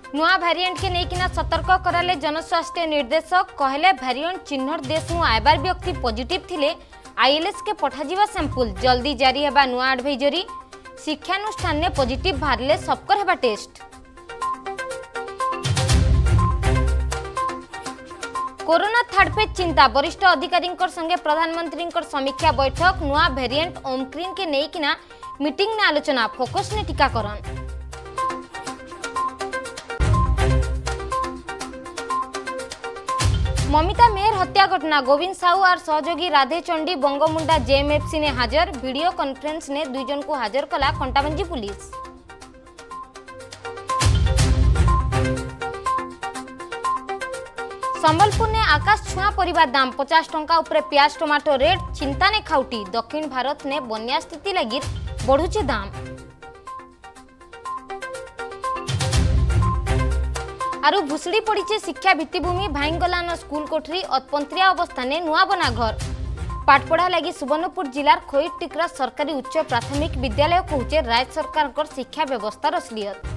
नुआ वेरिएंट के लेकिन सतर्क कराले जनस्वास्थ्य निर्देशक कहले वेरिएंट चिन्हट देश आयबार व्यक्ति पॉजिटिव थिले आईएलएस के पठाजिबा सैंपल जल्दी जारी हेबा नुआ एडवाइजरी शिक्षानुष्ठान ने पॉजिटिव बाहरले सबकर हेबा टेस्ट। कोरोना थर्ड फेज चिंता वरिष्ठ अधिकारी संगे प्रधानमंत्री समीक्षा बैठक नुआ वेरिएंट ओमक्रिन के लेकिन मीटिंग ने आलोचना फोकस ने टीकाकरण। ममिता मेहर हत्या घटना गोविंद साहू और सहयोगी राधे चंडी बंगमुंडा जेएमएफसी ने हाजर वीडियो कॉन्फ्रेंस ने 2 जन को हाजर कला कंटाबंजी पुलिस। संबलपुर ने आकाश छुआ परिबा दाम 50 टंका उपरे प्याज टमाटो रेट चिंता ने खाउटी दक्षिण भारत ने बन्या स्थिति लगी बढ़ुचे दाम। आरु भुसड़ी पड़ी शिक्षा भित्तिभूमि भाईगलान स्कूल कोठरी अतपंत्रिया अवस्था ने नुआ बना घर पाठपढ़ा लगी सुवर्णपुर जिलार खोईट टिकरा सरकारी उच्च प्राथमिक विद्यालय कहूचे राज्य सरकार शिक्षा व्यवस्था असलियत।